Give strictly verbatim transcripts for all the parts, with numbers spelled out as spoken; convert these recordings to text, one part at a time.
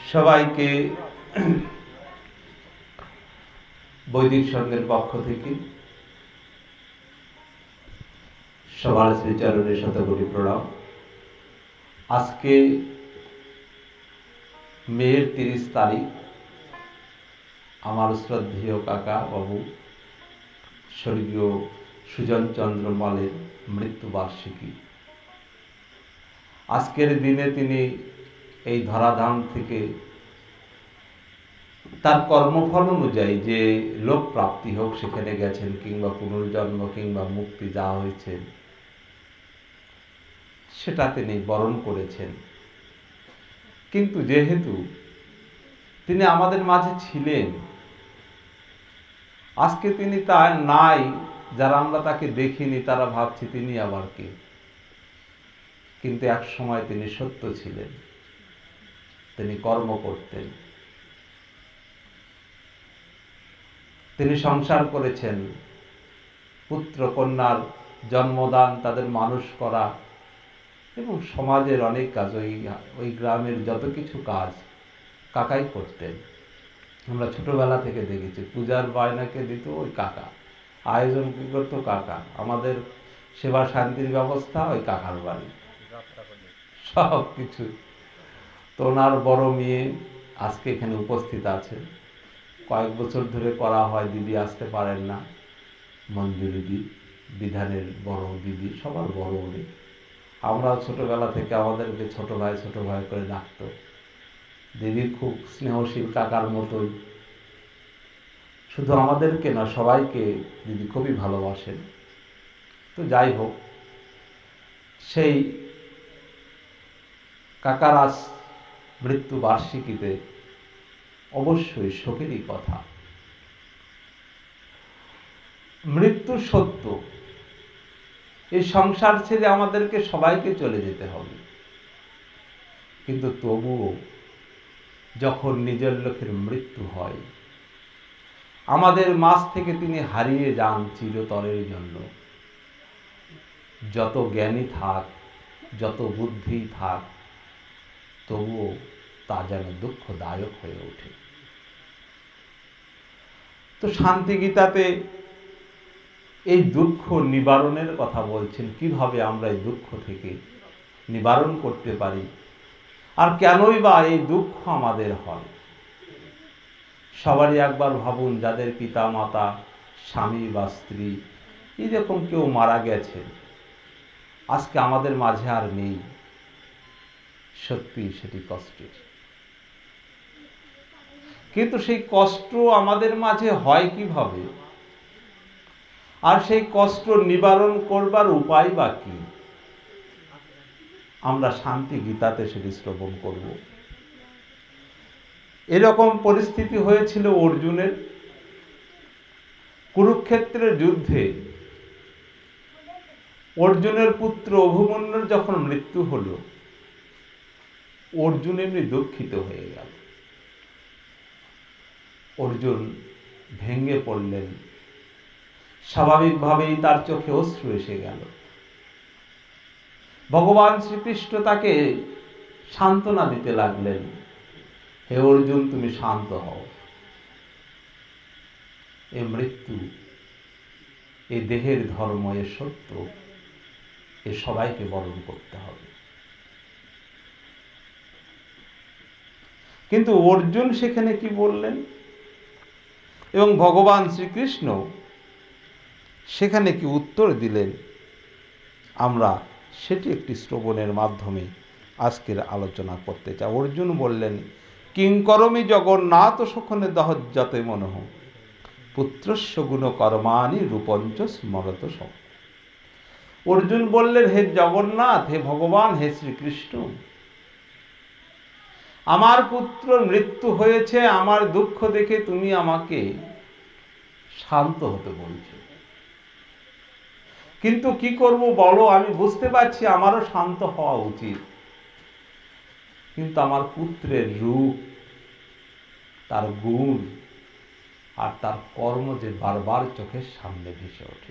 সবাইকে বৈদিক সংঘের পক্ষ থেকে সবার শ্রীচরণে শতকোটি প্রণাম। আজকে মের তিরিশ তারিখ, আমার শ্রদ্ধেয় কাকা বাবু স্বর্গীয় সুজন চন্দ্র মলের মৃত্যুবার্ষিকী। আজকের দিনে তিনি এই ধরাধাম থেকে তার কর্মফল অনুযায়ী যে লোক প্রাপ্তি হোক সেখানে গেছেন, কিংবা পুনর্জন্ম কিংবা মুক্তি যা হয়েছে সেটা তিনি বরণ করেছেন। কিন্তু যেহেতু তিনি আমাদের মাঝে ছিলেন, আজকে তিনি তা নাই, যারা আমরা তাকে দেখিনি তারা ভাবছি তিনি আবার কে। কিন্তু এক সময় তিনি সত্য ছিলেন, তিনি কর্ম করতেন, তিনি সংসার করেছেন, পুত্র কন্যার জন্মদান, তাদের মানুষ করা এবং সমাজের অনেক কাজ, ওই ওই গ্রামের যত কিছু কাজ কাকাই করতেন। আমরা ছোটবেলা থেকে দেখেছি, পূজার বায়নাকে দিত ওই কাকা, আয়োজন কি করতো কাকা, আমাদের সেবা শান্তির ব্যবস্থা ওই কাকার বাড়ি, সব কিছু। তো ওনার বড় মেয়ে আজকে এখানে উপস্থিত আছে, কয়েক বছর ধরে করা হয়, দিদি আসতে পারেন না, মঞ্জুরি দি, বিধানের বড় দিদি, সবার বড় উনি। আমরা ছোটবেলা থেকে আমাদেরকে ছোট ভাই ছোট ভাই করে ডাকত। দিদি খুব স্নেহশীল, কাকার মতোই, শুধু আমাদেরকে না সবাইকে দিদি খুবই ভালোবাসেন। তো যাই হোক, সেই কাকার আজ মৃত্যু বার্ষিকীতে অবশ্যই শোকেরই কথা। মৃত্যু সত্য, এই সংসার ছেড়ে আমাদেরকে সবাইকে চলে যেতে হবে, কিন্তু তবুও যখন নিজের লোকের মৃত্যু হয়, আমাদের মাঝ থেকে তিনি হারিয়ে যান চিরতরের জন্য, যত জ্ঞানী থাক, যত বুদ্ধি থাক, তবুও তা যেন দুঃখদায়ক হয়ে ওঠে। তো শান্তি গীতাতে এই দুঃখ নিবারণের কথা বলছেন, কিভাবে আমরা এই দুঃখ থেকে নিবারণ করতে পারি, আর কেনই বা এই দুঃখ আমাদের হয়। সবারই একবার ভাবুন, যাদের পিতা মাতা, স্বামী বা স্ত্রী এরকম কেউ মারা গেছে, আজকে আমাদের মাঝে আর নেই, সত্যি সেটি কষ্টের। কিন্তু সেই কষ্ট আমাদের মাঝে হয় কিভাবে, আর সেই কষ্ট নিবারণ করবার উপায় বা কি, আমরা শান্তি গীতাতে সেটি শ্রবণ করব। এরকম পরিস্থিতি হয়েছিল অর্জুনের কুরুক্ষেত্রের যুদ্ধে। অর্জুনের পুত্র অভিমন্যুর যখন মৃত্যু হল, অর্জুন এমনি দুঃখিত হয়ে গেল। অর্জুন ভেঙে পড়লেন, স্বাভাবিকভাবেই তার চোখে অশ্রু এসে গেল। ভগবান শ্রীকৃষ্ণ তাকে সান্ত্বনা দিতে লাগলেন, হে অর্জুন, তুমি শান্ত হও, এ মৃত্যু, এ দেহের ধর্ম, এ সত্য, এ সবাইকে বরণ করতে হবে। কিন্তু অর্জুন সেখানে কি বললেন, এবং ভগবান শ্রীকৃষ্ণ সেখানে কি উত্তর দিলেন, আমরা সেটি একটি শ্রবণের মাধ্যমে আজকের আলোচনা করতে চাই। অর্জুন বললেন, কিং করমি জগন্নাথ সুখনে দহজ্জতে মনঃ পুত্রস্য গুণ কর্মাণি রূপঞ্চ স্মরত সব। অর্জুন বললেন, হে জগন্নাথ, হে ভগবান, হে শ্রীকৃষ্ণ, আমার পুত্র মৃত্যু হয়েছে, আমার দুঃখ দেখে তুমি আমাকে শান্ত হতে বলছো, কিন্তু কি করব বলো, আমি বুঝতে পারছি আমারও শান্ত হওয়া উচিত, কিন্তু আমার পুত্রের রূপ, তার গুণ আর তার কর্ম যে বারবার চোখের সামনে ভেসে ওঠে।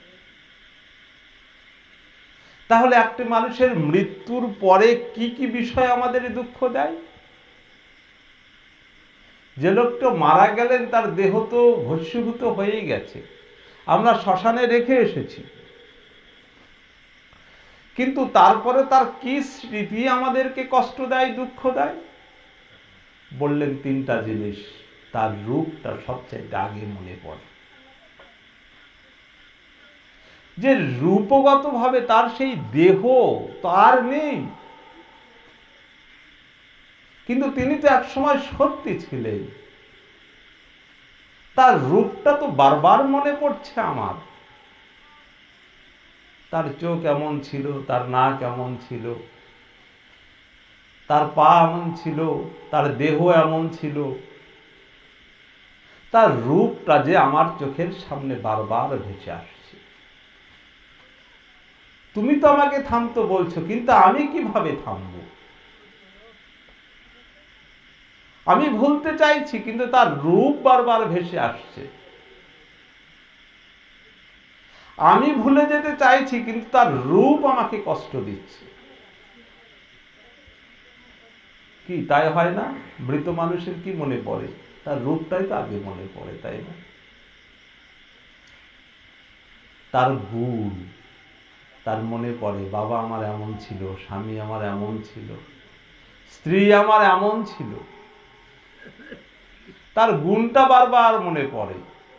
তাহলে একটি মানুষের মৃত্যুর পরে কি কি বিষয় আমাদের দুঃখ দেয়? যে লোকটা মারা গেলেন তার দেহ তো ভস্মীভূত হয়েই গেছে, আমরা শ্মশানে রেখে এসেছি, কিন্তু তারপরে তার কি স্মৃতি আমাদেরকে কষ্ট দেয়, দুঃখ দেয়? বললেন তিনটা জিনিস। তার রূপটা সবচেয়ে আগে মনে পড়ে, যে রূপগত ভাবে তার সেই দেহ তার নেই, কিন্তু তিনি তো একসময় সত্যি ছিলেন। তার রূপটা তো বারবার মনে পড়ছে আমার। তার চোখ এমন ছিল, তার নাক এমন ছিল, তার পা এমন ছিল, তার দেহ এমন ছিল, তার রূপটা যে আমার চোখের সামনে বারবার ভেসে আসছে। তুমি তো আমাকে থামতে বলছো, কিন্তু আমি কিভাবে থামবো? আমি ভুলতে চাইছি, কিন্তু তার রূপ বারবার ভেসে আসছে। আমি ভুলে যেতে চাইছি, কিন্তু তার রূপ আমাকে কষ্ট দিচ্ছে। কি তাই হয় না? মৃত মানুষের কি মনে পড়ে? তার রূপটাই তো আগে মনে পড়ে, তাই না? তার গুণ, তার মনে পড়ে, বাবা আমার এমন ছিল, স্বামী আমার এমন ছিল, স্ত্রী আমার এমন ছিল। তার গুণটা বারবার মনে পড়ে।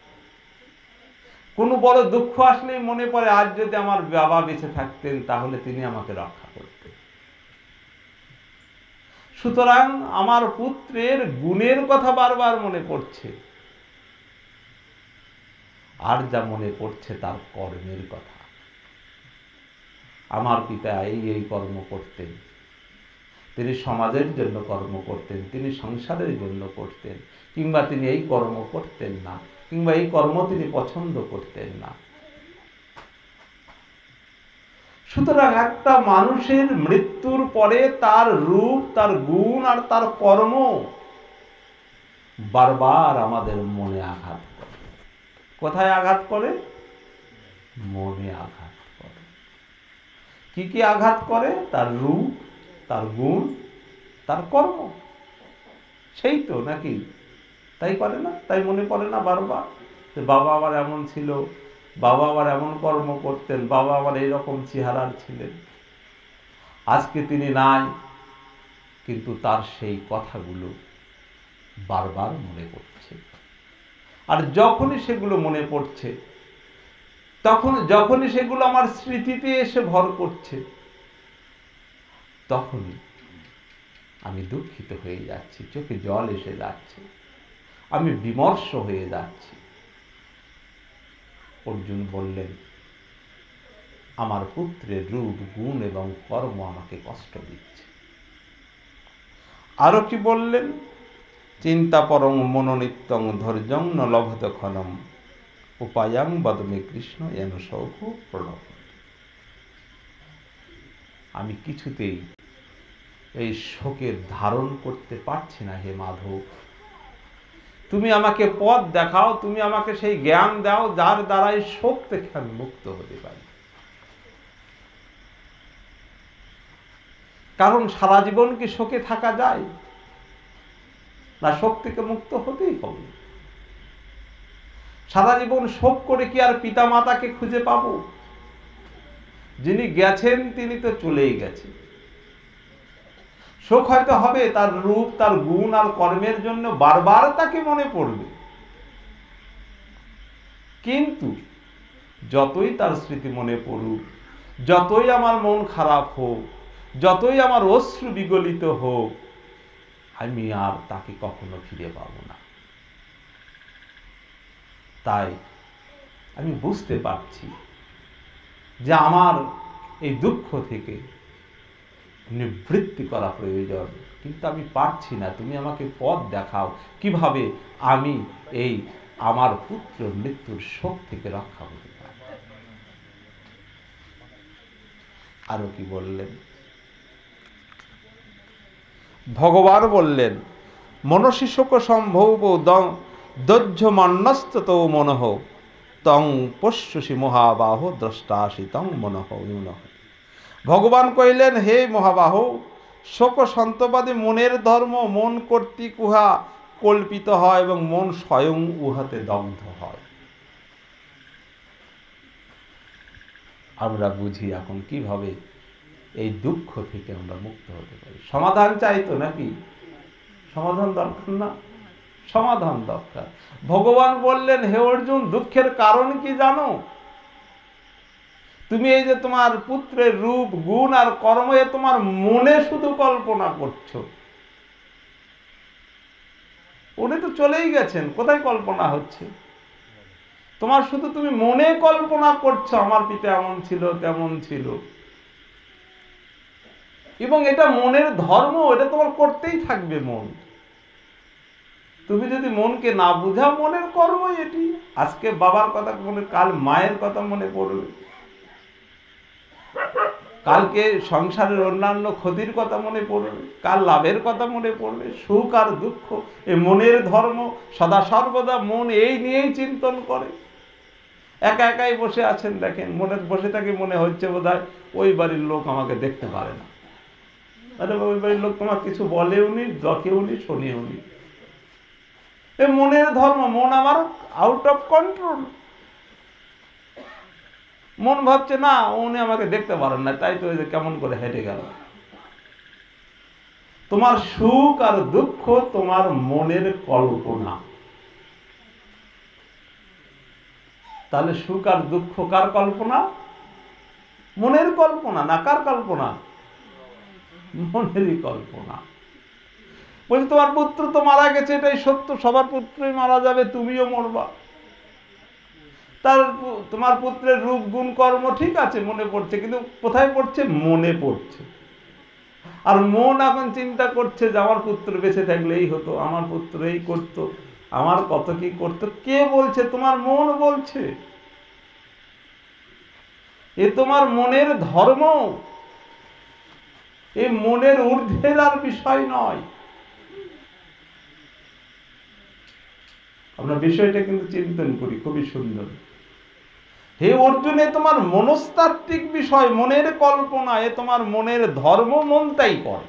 কোনো বড় দুঃখ আসলেই মনে পড়ে, আজ যদি আমার বাবা বেঁচে থাকতেন তাহলে তিনি আমাকে রক্ষা করতেন। সুতরাং আমার পুত্রের গুণের কথা বারবার মনে পড়ছে, আর যা মনে পড়ছে তার কর্মের কথা। আমার পিতা এই এই কর্ম করতেন, তিনি সমাজের জন্য কর্ম করতেন, তিনি সংসারের জন্য করতেন, কিংবা তিনি এই কর্ম করতেন না, কিংবা এই কর্ম তিনি পছন্দ করতেন না। সুতরাং একটা মানুষের মৃত্যুর পরে তার রূপ, তার গুণ আর তার কর্ম বারবার আমাদের মনে আঘাত করে। কোথায় আঘাত করে? মনে আঘাত করে। কি কি আঘাত করে? তার রূপ, তার গুণ, তার কর্ম। সেই তো নাকি? তাই করে না? তাই মনে পড়ে না বারবার? বাবা আমার এমন ছিল, বাবা আমার এমন কর্ম করতেন, বাবা আমার এইরকম চেহারার ছিলেন। আজকে তিনি নাই, কিন্তু তার সেই কথাগুলো বারবার মনে পড়ছে। আর যখনই সেগুলো মনে পড়ছে, তখন যখনই সেগুলো আমার স্মৃতিতে এসে ভর করছে, তখনই আমি দুঃখিত হয়ে যাচ্ছি, চোখে জল এসে যাচ্ছে, আমি বিমর্ষ হয়ে যাচ্ছি। অর্জুন বললেন, আমার পুত্রের রূপ, গুণ এবং কর্ম আমাকে কষ্ট দিচ্ছে। আরো কি বললেন? চিন্তা পরং মনোনিত্যং ধৈর্যং ন লভত ক্ষণম উপায়াং বদমে কৃষ্ণ এন সৌখ প্রণব। আমি কিছুতেই এই শোকের ধারণ করতে পারছি না হে মাধব। তুমি আমাকে পথ দেখাও, তুমি আমাকে সেই জ্ঞান দাও যার দ্বারাই শোক থেকে আমি মুক্ত হতে পারি। কারণ সারা জীবন কি শোকে থাকা যায় না? শোক থেকে মুক্ত হতেই হবে। সারা জীবন শোক করে কি আর পিতা মাতাকে খুঁজে পাবো? যিনি গেছেন তিনি তো চলেই গেছেন। শোক হয়তো হবে তার রূপ, তার গুণ আর কর্মের জন্য, বারবার তাকে মনে পড়বে, কিন্তু যতই তার স্মৃতি মনে পড়ুক, যতই আমার মন খারাপ হোক, যতই আমার অশ্রু বিগলিত হোক, আমি আর তাকে কখনো ফিরে পাবো না। তাই আমি বুঝতে পারছি যে আমার এই দুঃখ থেকে নিবৃত্তি করা প্রয়োজন, কিন্তু আমি পারছি না। তুমি আমাকে পথ দেখাও, কিভাবে আমি এই আমার পুত্র মৃত্যুর শোক থেকে রক্ষা হতে পারি। আরো কি বললেন? ভগবান বললেন, মনসি শোক সম্ভব দহ্যমান্যস্তত মনঃ তং পশ্যসি মহাবাহ দ্রষ্টাসি তং মনঃ ন্যূনঃ। ভগবান কইলেন, হে মহাবাহ, শোক সন্তবাদী মনের ধর্ম, মন কর্তৃক উহা কল্পিত হয় এবং মন স্বয়ং উহাতে দগ্ধ হয়। আমরা বুঝি এখন কিভাবে এই দুঃখ থেকে আমরা মুক্ত হতে পারি। সমাধান চাই তো নাকি? সমাধান দরকার না? সমাধান দরকার। ভগবান বললেন, হে অর্জুন, দুঃখের কারণ কি জানো? তুমি এই যে তোমার পুত্রের রূপ, গুণ আর কর্ম এ তোমার মনে শুধু কল্পনা করছো। উনি তো চলেই গেছেন, কোথায় কল্পনা হচ্ছে? তোমার শুধু তুমি মনে কল্পনা করছো আমার পিতা এমন ছিল তেমন ছিল, এবং এটা মনের ধর্ম, এটা তোমার করতেই থাকবে মন। তুমি যদি মনকে না বুঝাও, মনের কর্মই এটি। আজকে বাবার কথা মনে, কাল মায়ের কথা মনে পড়বে, কালকে সংসারের অন্যান্য ক্ষতির কথা মনে পড়বে, কাল লাভের কথা মনে পড়বে। সুখ আর দুঃখ এ মনের ধর্ম। সদা সর্বদা মন এই নিয়েই চিন্তন করে। একা একাই বসে আছেন, দেখেন মনে বসে থাকে, মনে হচ্ছে বোধহয় ওই বাড়ির লোক আমাকে দেখতে পারে না। আরে ওই বাড়ির লোক তোমার কিছু বলেও নি, দেখেও নি, শোনেও নি। এ মনের ধর্ম। মন আমার আউট অফ কন্ট্রোল। মন ভাবছে না, উনি আমাকে দেখতে পারেন না, তাই তো কেমন করে হেঁটে গেল। তোমার সুখ আর দুঃখ তোমার মনের কল্পনা। তাহলে সুখ আর দুঃখ কার কল্পনা? মনের কল্পনা না কার কল্পনা? মনেরই কল্পনা। বলছি তোমার পুত্র তো মারা গেছে, এটাই সত্য, সবার পুত্রই মারা যাবে, তুমিও মরবা। তার তোমার পুত্রের রূপ, গুণ, কর্ম ঠিক আছে মনে পড়ছে, কিন্তু কোথায় পড়ছে? মনে পড়ছে। আর মন এখন চিন্তা করছে যে আমার পুত্র বেঁচে থাকলে এই হতো, আমার পুত্র এই করতো, আমার কত কি করতো। কে বলছে? তোমার মন বলছে। এ তোমার মনের ধর্ম। এই মনের ঊর্ধ্বের আর বিষয় নয়। আমরা বিষয়টা কিন্তু চিন্তন করি, খুবই সুন্দর। হে অর্জুন, এ তোমার মনস্তাত্ত্বিক বিষয়, মনের কল্পনা। এ তোমার মনের ধর্ম, মন তাই করে।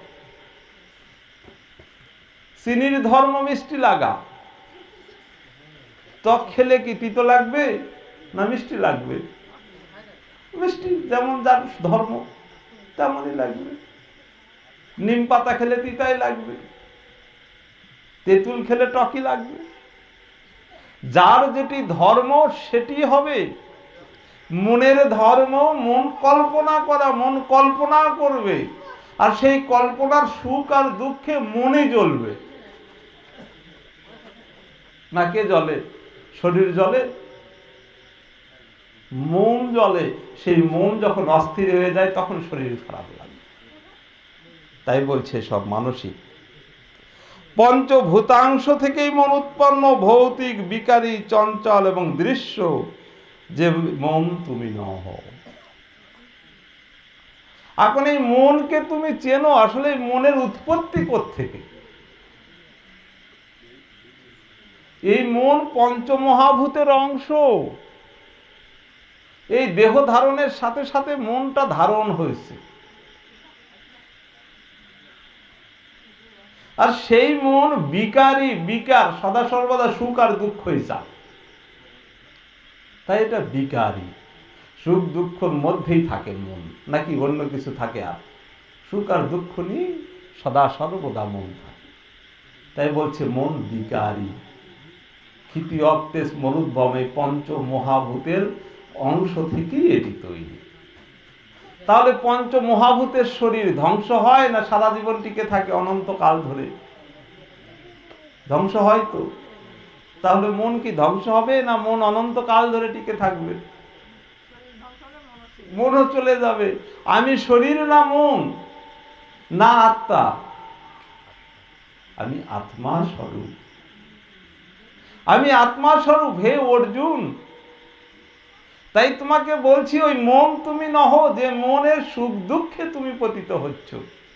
চিনির ধর্ম মিষ্টি লাগা। টক খেলে কি তিতো লাগবে না মিষ্টি লাগবে? মিষ্টি। যেমন যার ধর্ম তেমনই লাগবে। নিম পাতা খেলে তিতাই লাগবে, তেঁতুল খেলে টকই লাগবে। যার যেটি ধর্ম সেটি হবে। মনের ধর্ম মন কল্পনা করা, মন কল্পনা করবে, আর সেই কল্পনার সুখ আর দুঃখে মনে জ্বলবে। না কে জ্বলে? শরীর জ্বলে, মন জ্বলে। সেই মন যখন অস্থির হয়ে যায় তখন শরীর খারাপ লাগে। তাই বলছে সব মানসিক। পঞ্চভূতাংশ থেকেই মন উৎপন্ন, ভৌতিক, বিকারী, চঞ্চল এবং দৃশ্য, যে মন তুমি নহ। এখন এই মনকে তুমি চেনো, আসলে মনের উৎপত্তি কোত্থেকে? এই মন পঞ্চমহাভূতের অংশ। এই দেহ ধারণের সাথে সাথে মনটা ধারণ হয়েছে, আর সেই মন বিকারী, বিকার, সদা সর্বদা সুখ আর দুঃখই চায়। তাই এটা বিকারী। সুখ দুঃখের মধ্যেই থাকে মন, নাকি অন্য কিছু থাকে? আর সুখ আর দুঃখ নিয়ে সদা সর্বদা মন থাকে। তাই বলছে মন বিকারী। ক্ষিতি অক্তেশ মরুদ্ভম, এই পঞ্চ মহাভূতের অংশ থেকেই এটি তৈরি। তাহলে পঞ্চ মহাভূতের শরীর ধ্বংস হয় না সারা জীবন টিকে থাকে অনন্তকাল ধরে? ধ্বংস হয় তো। তাহলে মন কি ধ্বংস হবে না মন অনন্তকাল ধরে টিকে থাকবে? মনও চলে যাবে। আমি শরীর না মন না আত্মা, আমি আত্মা স্বরূপ। আমি আত্মা স্বরূপ হে অর্জুন। তাই তোমাকে বলছি, ওই মন তুমি নহ, যে মনের সুখ দুঃখে তুমি পতিত হচ্ছ।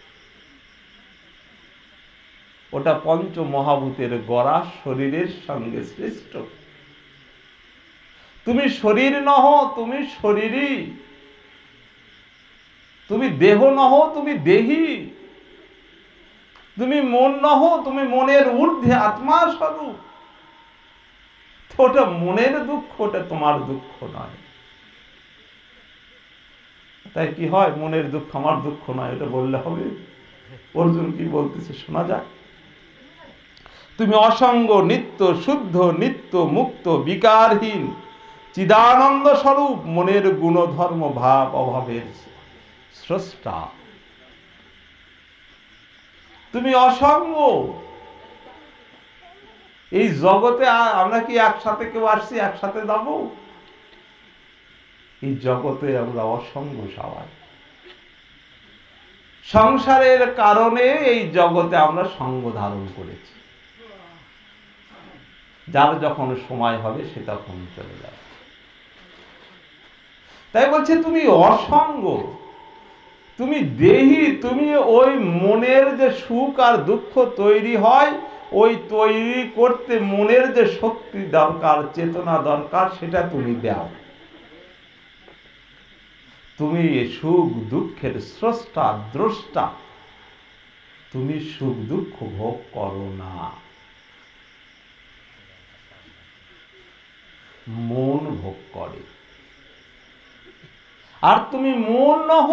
ওটা পঞ্চ মহাভূতের গড়া শরীরের সঙ্গে সৃষ্ট। তুমি শরীর নহ, তুমি শরীরই। তুমি দেহ নহ, তুমি দেহী। তুমি মন নহ, তুমি মনের ঊর্ধ্বে আত্মা স্বরূপ। তো ওটা মনের দুঃখ, ওটা তোমার দুঃখ নয়। তাই কি হয়, মনের দুঃখ আমার দুঃখ নয় এটা বললে হবে? অর্জুন কি বলতেছে শোনা যাক। তুমি অসঙ্গ, নিত্য, শুদ্ধ, নিত্য, মুক্ত, বিকারহীন, চিদানন্দ স্বরূপ, মনের গুণধর্ম ভাব অভাবের স্রষ্টা। তুমি অসঙ্গ। এই জগতে আমরা কি একসাথে কেউ আসছি একসাথে যাব? এই জগতে আমরা অসঙ্গ সবাই। সংসারের কারণে এই জগতে আমরা সঙ্গ ধারণ করেছি। যার যখন সময় হবে সে তখন চলে যাবে। তাই বলছে তুমি অসঙ্গ, তুমি দেহি। তুমি ওই মনের যে সুখ আর দুঃখ তৈরি হয়, ওই তৈরি করতে মনের যে শক্তি দরকার, চেতনা দরকার, সেটা তুমি দাও। তুমি সুখ দুঃখের স্রষ্টা, দ্রষ্টা। তুমি সুখ দুঃখ ভোগ করো না, মন ভোগ করে। আর তুমি মন নহ।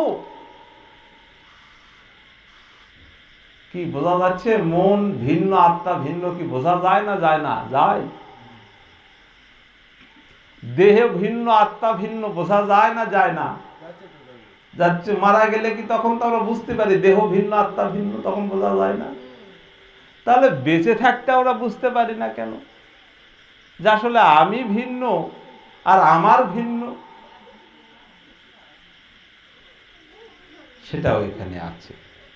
কি বোঝা যাচ্ছে? মন ভিন্ন, আত্মা ভিন্ন কি বোঝা যায় না? যায় না? যায়। দেহ ভিন্ন, আত্মা ভিন্ন বোঝা যায় না? যায় না? যাচ্ছে। মারা গেলে কি তখন তো আমরা বুঝতে পারি দেহ ভিন্ন, আত্মা ভিন্ন? তখন বোঝা যায় না। তাহলে বেঁচে থাকতে আমরা বুঝতে পারি না কেন যে আসলে আমি ভিন্ন আর আমার ভিন্ন? সেটাও এখানে আছে।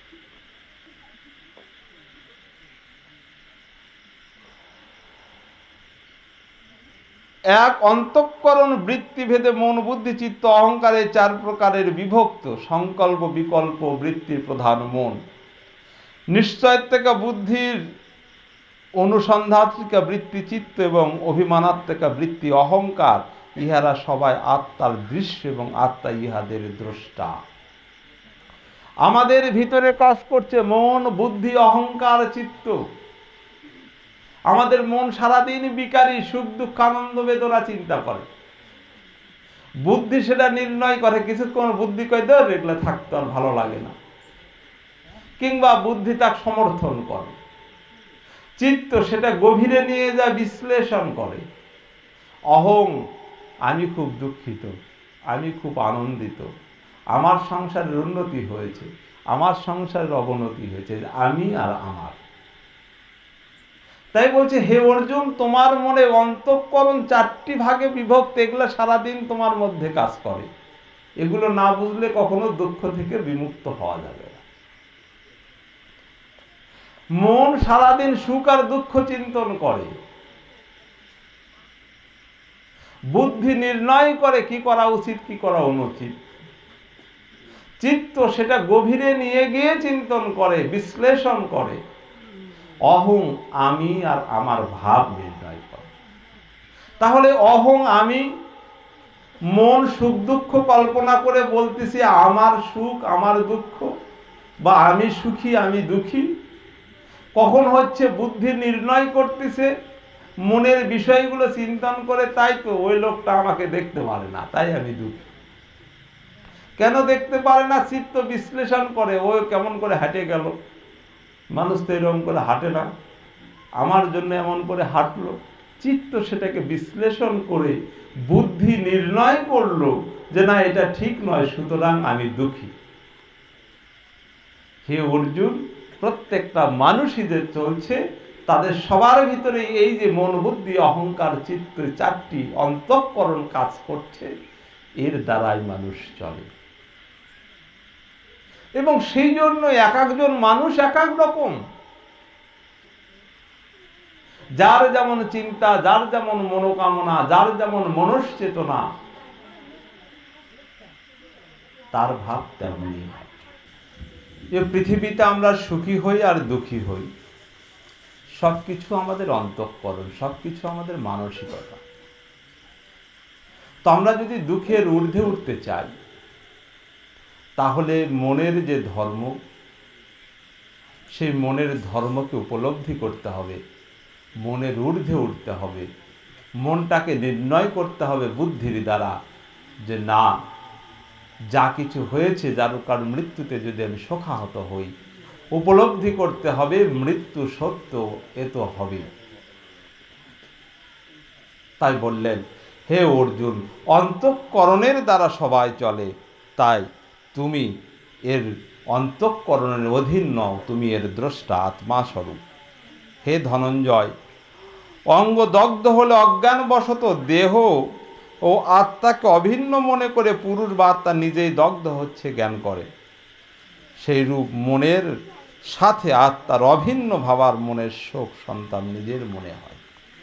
এক অন্তঃকরণ বৃত্তিভেদে মন, বুদ্ধি, চিত্ত, অহংকার এই চার প্রকারের বিভক্ত। সংকল্প বিকল্প বৃত্তির প্রধান মন। নিশ্চয়ত্বিকা বুদ্ধির অনুসন্ধাত্মিকা বৃত্তি চিত্ত এবং অভিমানাত্মিকা বৃত্তি অহংকার। ইহারা সবাই আত্মার দৃশ্য এবং আত্মা ইহাদের দ্রষ্টা। আমাদের ভিতরে কাজ করছে মন, বুদ্ধি, অহংকার, চিত্ত। আমাদের মন সারাদিন বিকারী, সুখ দুঃখ আনন্দ বেদনা চিন্তা করে। বুদ্ধি সেটা নির্ণয় করে। কিছুক্ষণ বুদ্ধি কয় ধর এগুলো থাকতে আর ভালো লাগে না, কিংবা বুদ্ধি তাকে সমর্থন করে। চিত্ত সেটা গভীরে নিয়ে যায়, বিশ্লেষণ করে। অহং, আমি খুব দুঃখিত, আমি খুব আনন্দিত, আমার সংসারের উন্নতি হয়েছে, আমার সংসারের অবনতি হয়েছে, আমি আর আমার। তাই বলছে হে অর্জুন, তোমার মনে অন্তঃকরণ চারটি ভাগে বিভক্ত। এগুলো সারাদিন তোমার মধ্যে কাজ করে। এগুলো না বুঝলে কখনো দুঃখ থেকে বিমুক্ত হওয়া যাবে না। মন সারাদিন সুখ আর দুঃখ চিন্তন করে। বুদ্ধি নির্ণয় করে কি করা উচিত কি করা অনুচিত। চিত্ত সেটা গভীরে নিয়ে গিয়ে চিন্তন করে, বিশ্লেষণ করে। অহং, আমি আর আমার ভাব নির্ণয় করে। তাহলে অহং, আমি, মন সুখ দুঃখ কল্পনা করে বলতেছি আমার সুখ আমার দুঃখ, বা আমি সুখী আমি দুঃখী। কখন হচ্ছে বুদ্ধি নির্ণয় করতেছে, মনের বিষয়গুলো চিন্তন করে, তাই তো ওই লোকটা আমাকে দেখতে পারে না, তাই আমি দুঃখী। কেন দেখতে পারে না? চিত্ত বিশ্লেষণ করে, ও কেমন করে হাঁটে গেল, মানুষ তো এরকম করে হাঁটে না, আমার জন্য এমন করে হাঁটলো। চিত্ত সেটাকে বিশ্লেষণ করে বুদ্ধি নির্ণয় করলো যে না এটা ঠিক নয়, সুতরাং আমি দুঃখী। হে অর্জুন, প্রত্যেকটা মানুষই যে চলছে তাদের সবার ভিতরে এই যে মন, বুদ্ধি, অহংকার, চিত্ত চারটি অন্তঃকরণ কাজ করছে, এর দ্বারাই মানুষ চলে। এবং সেই জন্য এক একজন মানুষ এক এক রকম। যার যেমন চিন্তা, যার যেমন মনোকামনা, যার যেমন মনশ্চেতনা, তার ভাব তেমনই হয়। এই পৃথিবীতে আমরা সুখী হই আর দুঃখী হই, সবকিছু আমাদের অন্তঃকরণ, সবকিছু আমাদের মানসিকতা। তো আমরা যদি দুঃখের ঊর্ধ্বে উঠতে চাই, তাহলে মনের যে ধর্ম সেই মনের ধর্মকে উপলব্ধি করতে হবে, মনের ঊর্ধ্বে উঠতে হবে, মনটাকে নির্ণয় করতে হবে বুদ্ধির দ্বারা যে না, যা কিছু হয়েছে যার কারণ মৃত্যুতে যদি আমি শোকাহত হই, উপলব্ধি করতে হবে মৃত্যু সত্য, এ তো হবে। তাই বললেন, হে অর্জুন, অন্তঃকরণের দ্বারা সবাই চলে, তাই তুমি এর অন্তঃকরণের অধীন নও, তুমি এর দ্রষ্টা আত্মা স্বরূপ। হে ধনঞ্জয়, অঙ্গ দগ্ধ হলে অজ্ঞানবশত দেহ ও আত্মাকে অভিন্ন মনে করে পুরুষ বা আত্মা নিজেই দগ্ধ হচ্ছে জ্ঞান করে। সেই রূপ মনের সাথে আত্মার অভিন্ন ভাবার মনের শোক সন্তান নিজের মনে হয়।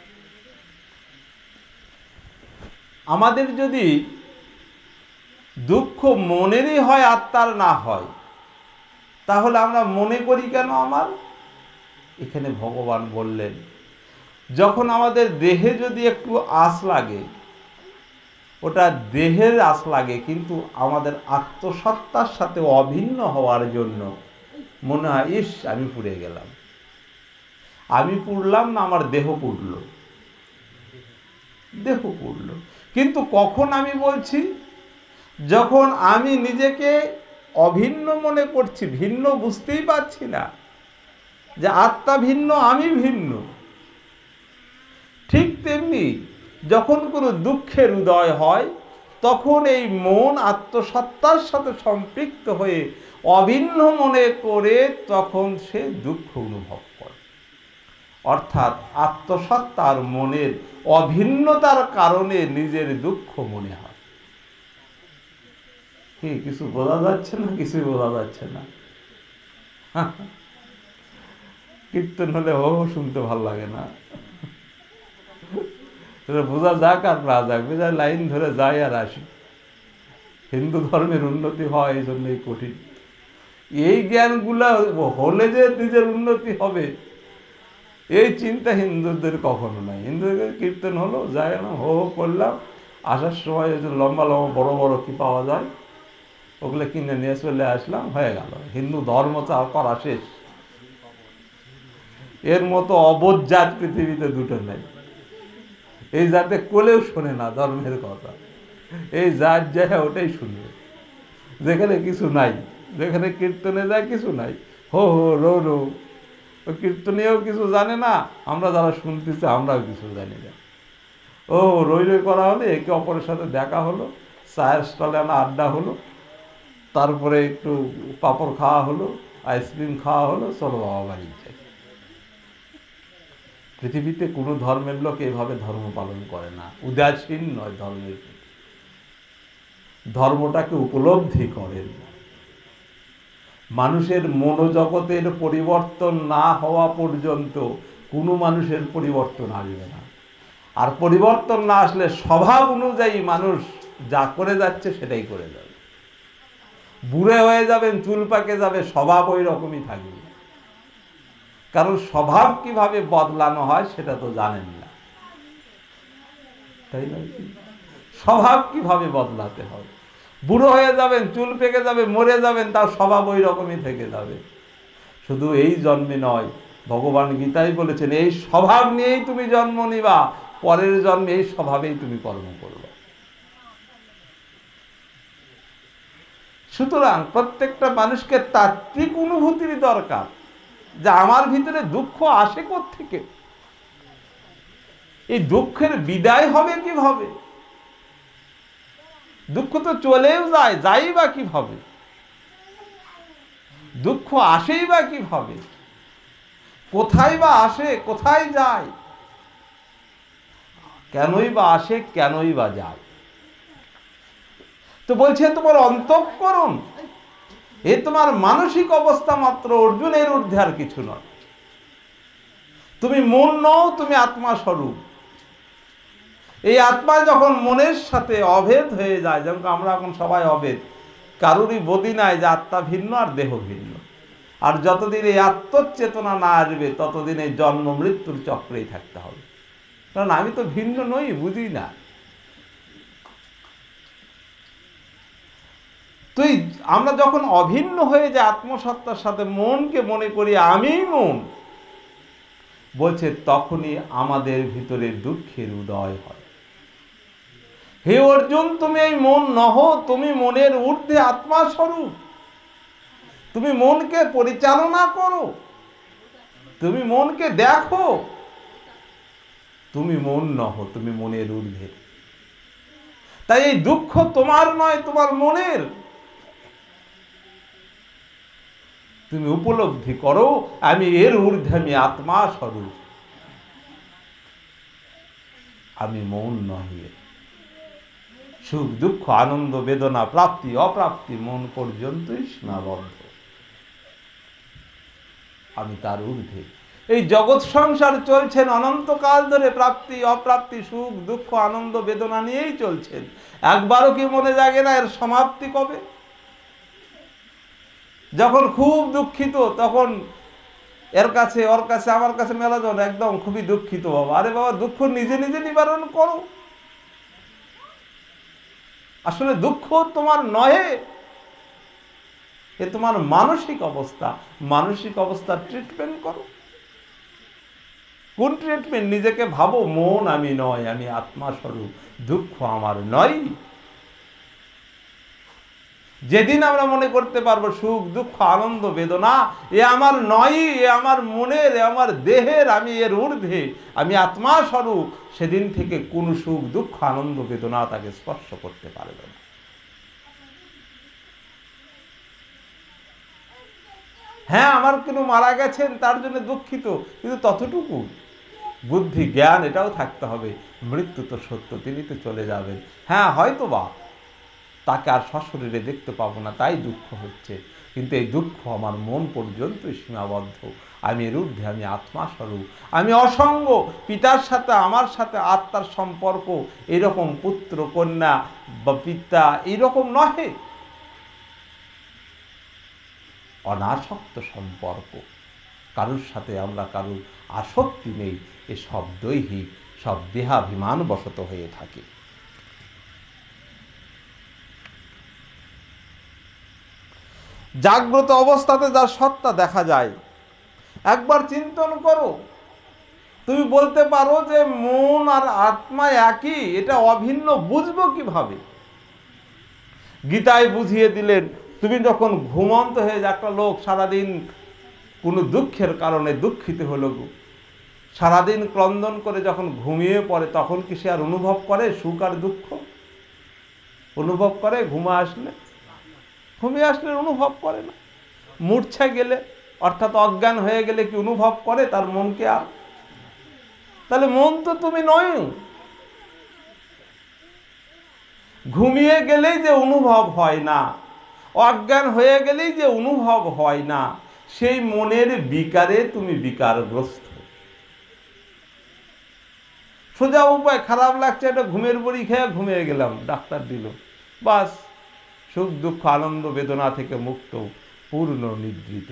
আমাদের যদি দুঃখ মনেরই হয়, আত্মার না হয়, তাহলে আমরা মনে করি কেন আমার? এখানে ভগবান বললেন, যখন আমাদের দেহে যদি একটু আঁচ লাগে, ওটা দেহের আঁচ লাগে, কিন্তু আমাদের আত্মসত্তার সাথে অভিন্ন হওয়ার জন্য মনে হয়, ইস আমি পুড়ে গেলাম। আমি পুড়লাম না আমার দেহ পুড়ল? দেহ পুড়ল। কিন্তু কখন আমি বলছি? যখন আমি নিজেকে অভিন্ন মনে করছি, ভিন্ন বুঝতেই পারছি না যে আত্মা ভিন্ন, আমি ভিন্ন। ঠিক তেমনি যখন কোনো দুঃখের উদয় হয়, তখন এই মন আত্মসত্তার সাথে সম্পৃক্ত হয়ে অভিন্ন মনে করে তখন সে দুঃখ অনুভব করে। অর্থাৎ আত্মসত্তার মনের অভিন্নতার কারণে নিজের দুঃখ মনে হয়। কি কিছু বোঝা যাচ্ছে না? কিছুই বোঝা যাচ্ছে না। কীর্তন হলে হো হো শুনতে ভালো লাগে না। বোঝা যাক আর না যাক, বোঝা লাইন ধরে যাই আর আসি। হিন্দু ধর্মের উন্নতি হয় এই জন্যই কঠিন। এই জ্ঞানগুলা হলে যে নিজের উন্নতি হবে, এই চিন্তা হিন্দুদের কখনো নাই। হিন্দুদের কীর্তন হলো, যাই না, হো হো করলাম, আসার সময় লম্বা লম্বা বড় বড় কি পাওয়া যায়, ওগুলো কিনে নিয়ে চলে আসলাম, হয়ে গেল। হিন্দু ধর্ম চাও করা শেষ। এর মতো অবোধ জাত পৃথিবীতে দুটো নেই। এই জাতে কোলেও শোনে না ধর্মের কথা, এই জাত যায় ওটাই শুনবে। যেখানে কিছু নাই, যেখানে কীর্তনে যায় কিছু নাই, হো হো রো রো, ও কীর্তনেও কিছু জানে না, আমরা যারা শুনতেছি আমরাও কিছু জানি না। ও রই রই করা হলে, একে অপরের সাথে দেখা হলো, চায়ের স্টলে আনা আড্ডা হলো, তারপরে একটু পাঁপড় খাওয়া হলো, আইসক্রিম খাওয়া হলো, চলো বাবা বাড়ি যাই। পৃথিবীতে কোনো ধর্মের লোক এভাবে ধর্ম পালন করে না, উদাসীন নয় ধর্মের প্রতি, ধর্মটাকে উপলব্ধি করেন। মানুষের মনোজগতের পরিবর্তন না হওয়া পর্যন্ত কোনো মানুষের পরিবর্তন আসবে না। আর পরিবর্তন না আসলে স্বভাব অনুযায়ী মানুষ যা করে যাচ্ছে সেটাই করে যাবে। বুড়ে হয়ে যাবেন, চুল পাকে যাবে, স্বভাব ওই রকমই থাকবে। কারণ স্বভাব কিভাবে বদলানো হয় সেটা তো জানেন না, তাই না? স্বভাব কিভাবে বদলাতে হয়? বুড়ো হয়ে যাবেন, চুল পেকে যাবে, মরে যাবেন, তার স্বভাব ওই রকমই থেকে যাবে। শুধু এই জন্মে নয়, ভগবান গীতায় বলেছেন এই স্বভাব নিয়েই তুমি জন্ম নিবা, পরের জন্মে এই স্বভাবেই তুমি কর্ম করবে। সুতরাং প্রত্যেকটা মানুষকে তাত্ত্বিক অনুভূতির দরকার, যে আমার ভিতরে দুঃখ আসে কোত্থেকে, এই দুঃখের বিদায় হবে কিভাবে? দুঃখ তো চলেও যায়, যাই বা কিভাবে? দুঃখ আসেই বা কিভাবে? কোথায় বা আসে, কোথায় যায়? কেনই বা আসে, কেনই বা যায়? তো বলছে তোমার অন্তঃকরণ, এ তোমার মানসিক অবস্থা মাত্র, অর্জুনের ঊর্ধ্বে আর কিছু নয়। তুমি মন নও, তুমি আত্মা স্বরূপ। এই আত্মা যখন মনের সাথে অভেদ হয়ে যায়, যেমন আমরা এখন সবাই অভেদ, কারোরই বোধই নাই যে আত্মা ভিন্ন আর দেহ ভিন্ন। আর যতদিন এই আত্মচেতনা না আসবে ততদিন এই জন্ম মৃত্যুর চক্রেই থাকতে হবে। কারণ আমি তো ভিন্ন নই, বুঝি না। তুই আমরা যখন অভিন্ন হয়ে যে আত্মসত্তার সাথে মনকে মনে করি আমিই মন, বলছে তখনই আমাদের ভিতরে দুঃখের উদয় হয়। হে অর্জুন, তুমি এই মন নহ, তুমি মনের ঊর্ধ্বে আত্মা স্বরূপ। তুমি মনকে পরিচালনা করো, তুমি মনকে দেখো। তুমি মন নহ, তুমি মনের ঊর্ধ্বে। তাই এই দুঃখ তোমার নয়, তোমার মনের। তুমি উপলব্ধি করো আমি এর ঊর্ধ্বে, আমি আত্মা স্বরূপ, আমি মন নহে। সুখ দুঃখ আনন্দ বেদনা প্রাপ্তি অপ্রাপ্তি মন পর্যন্তই সীমাবদ্ধ, আমি তার ঊর্ধ্বে। এই জগৎ সংসার চলছেন অনন্তকাল ধরে, প্রাপ্তি অপ্রাপ্তি সুখ দুঃখ আনন্দ বেদনা নিয়েই চলছেন। একবারও কি মনে জাগে না এর সমাপ্তি কবে? যখন খুব দুঃখিত তখন এর কাছে ওর কাছে আমার কাছে মেলাজন, একদম খুবই দুঃখিত বাবা। আরে বাবা, দুঃখ নিজে নিজে নিবারণ করো। আসলে দুঃখ তোমার নহে, এ তোমার মানসিক অবস্থা। মানসিক অবস্থার ট্রিটমেন্ট করো। কোন ট্রিটমেন্ট? নিজেকে ভাবো মন আমি নয়, আমি আত্মা স্বরূপ, দুঃখ আমার নয়। যেদিন আমরা মনে করতে পারবো সুখ দুঃখ আনন্দ বেদনা এ আমার নয়, এ আমার মনের, এ আমার দেহের, আমি এর ঊর্ধ্বে, আমি আত্মা স্বরূপ, সেদিন থেকে কোন সুখ দুঃখ আনন্দ বেদনা তাকে স্পর্শ করতে পারবে না। হ্যাঁ, আমার কোনো মারা গেছেন তার জন্য দুঃখিত, কিন্তু ততটুকু বুদ্ধি জ্ঞান এটাও থাকতে হবে, মৃত্যু তো সত্য, তিনি তো চলে যাবেন। হ্যাঁ, হয়তো বা তাকে আর সশরীরে দেখতে পাবো না, তাই দুঃখ হচ্ছে, কিন্তু এই দুঃখ আমার মন পর্যন্তই সীমাবদ্ধ। আমি এর ঊর্ধ্বে, আমি আত্মা স্বরূপ, আমি অসঙ্গ। পিতার সাথে আমার সাথে আত্মার সম্পর্ক এরকম পুত্র কন্যা বা পিতা এইরকম নহে, অনাসক্ত সম্পর্ক। কারুর সাথে আমরা কারুর আসক্তি নেই, এ সব দৈহিক, সব দেহাভিমান বশত হয়ে থাকে। জাগ্রত অবস্থাতে যার সত্তা দেখা যায়, একবার চিন্তন করো। তুমি বলতে পারো যে মন আর আত্মা একই, এটা অভিন্ন, বুঝবো কিভাবে? গীতায় বুঝিয়ে দিলেন, তুমি যখন ঘুমন্ত হয়ে একটা লোক সারাদিন কোনো দুঃখের কারণে দুঃখিত হলো, সারাদিন ক্রন্দন করে যখন ঘুমিয়ে পড়ে, তখন কি সে আর অনুভব করে সুখ আর দুঃখ? অনুভব করে? ঘুমা আসলে, ঘুমিয়ে আসলে অনুভব করে না। মূর্ছা গেলে অর্থাৎ অজ্ঞান হয়ে গেলে কি অনুভব করে তার মনকে আর? তাহলে মন তো তুমি নয়। ঘুমিয়ে গেলেই যে অনুভব হয় না, অজ্ঞান হয়ে গেলেই যে অনুভব হয় না, সেই মনের বিকারে তুমি বিকারগ্রস্ত। সোজা উপায়, খারাপ লাগছে একটা ঘুমের বড়ি খেয়ে ঘুমিয়ে গেলাম, ডাক্তার দিল, বাস সুখ দুঃখ আনন্দ বেদনা থেকে মুক্ত, পূর্ণ নিদ্রিত।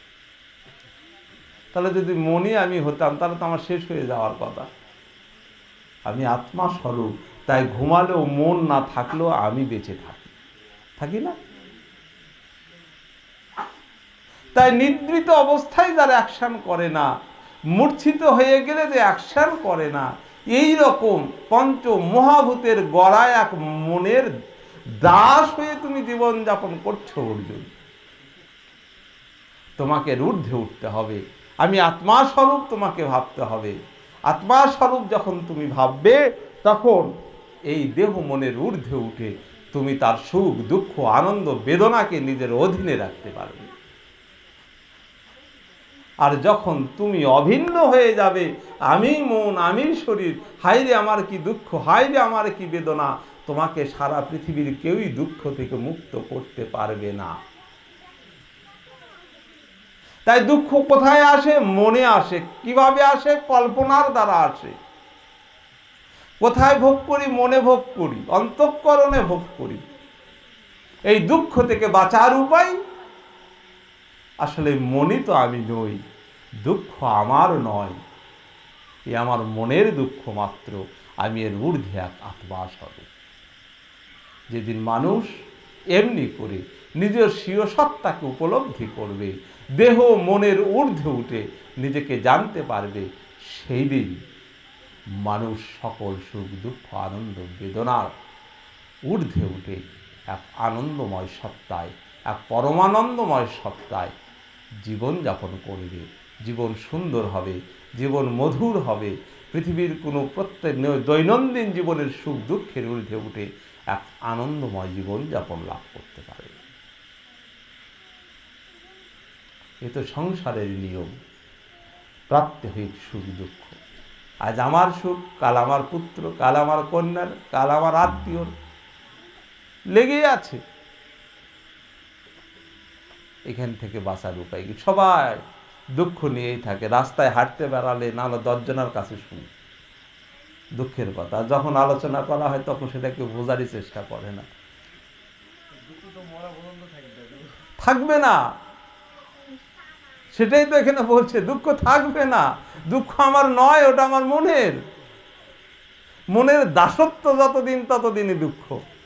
তাহলে যদি মনই আমি হতাম তাহলে তো আমার শেষ হয়ে যাওয়ার কথা। আমি আত্মা স্বরূপ, তাই ঘুমালেও মন না থাকলেও আমি বেঁচে থাকি, থাকি না? তাই নিদ্রিত অবস্থায় যারা অ্যাকশন করে না, মূর্ছিত হয়ে গেলে যে অ্যাকশন করে না, এই রকম পঞ্চ মহাভূতের গড়ায় এক মনের দাস হয়ে তুমি জীবন যাপন করছো অর্জুন। তোমাকে ঊর্ধ্বে উঠতে হবে, আমি আত্মা স্বরূপ তোমাকে ভাবতে হবে। আত্মা স্বরূপ যখন তুমি ভাববে, তখন এই দেহ মনের ঊর্ধ্বে উঠে তুমি তার সুখ দুঃখ আনন্দ বেদনাকে নিজের অধীনে রাখতে পারবে। আর যখন তুমি অভিন্ন হয়ে যাবে, আমি মন আমি শরীর, হায়রে আমার কি দুঃখ, হায়রে আমার কি বেদনা, তোমাকে সারা পৃথিবীর কেউই দুঃখ থেকে মুক্ত করতে পারবে না। তাই দুঃখ কোথায় আসে? মনে আসে। কিভাবে আসে? কল্পনার দ্বারা আসে। কোথায় ভোগ করি? মনে ভোগ করি, অন্তঃকরণে ভোগ করি। এই দুঃখ থেকে বাঁচার উপায়, আসলে মনই তো আমি নই, দুঃখ আমার নয়, এ আমার মনের দুঃখ মাত্র, আমি এর ঊর্ধ্বে এক আত্মা স্বরূপ। যেদিন মানুষ এমনি করে নিজের স্বীয় সত্তাকে উপলব্ধি করবে, দেহ মনের ঊর্ধ্বে উঠে নিজেকে জানতে পারবে, সেই দিন মানুষ সকল সুখ দুঃখ আনন্দ বেদনার ঊর্ধ্বে উঠে এক আনন্দময় সত্তায়, এক পরমানন্দময় সত্তায় জীবনযাপন করবে। জীবন সুন্দর হবে, জীবন মধুর হবে, পৃথিবীর কোনো প্রত্যেক দৈনন্দিন জীবনের সুখ দুঃখের ঊর্ধ্বে উঠে এক আনন্দময় জীবনযাপন লাভ করতে পারে। এ তো সংসারের নিয়ম, প্রাত্যহিক সুখ দুঃখ। আজ আমার সুখ, কাল আমার পুত্র, কাল আমার কন্যার, কাল আমার আত্মীয়র, লেগেই আছে। এখান থেকে বাঁচার উপায় কি? সবাই দুঃখ নিয়েই থাকে, রাস্তায় হাঁটতে বেড়ালে নানা দশজনের কাছে শুনি দুঃখের কথা। যখন আলোচনা করা হয় তখন সেটাকে বোঝারই চেষ্টা করে না। থাকবে না, সেটাই তো এখানে বলছে, দুঃখ থাকবে না। দুঃখ আমার নয়, ওটা আমার মনের। মনের দাসত্ব যতদিন ততদিনই দুঃখ।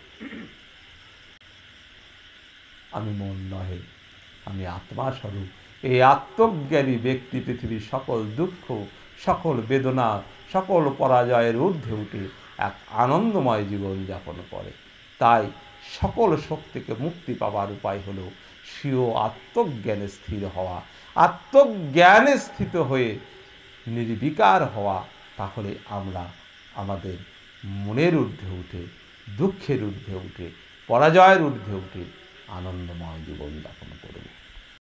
আমি মন নহে, আমি আত্মা স্বরূপ। এই আত্মজ্ঞানী ব্যক্তি পৃথিবীর সকল দুঃখ, সকল বেদনা, সকল পরাজয়ের ঊর্ধ্বে উঠে এক আনন্দময় জীবন যাপন করে। তাই সকল শক্তিকে মুক্তি পাওয়ার উপায় হলো স্বীয় আত্মজ্ঞানে স্থির হওয়া, আত্মজ্ঞানে স্থিত হয়ে নির্বিকার হওয়া। তাহলে আমরা আমাদের মনের ঊর্ধ্বে উঠে, দুঃখের ঊর্ধ্বে উঠে, পরাজয়ের ঊর্ধ্বে উঠে আনন্দময় জীবন যাপন করব।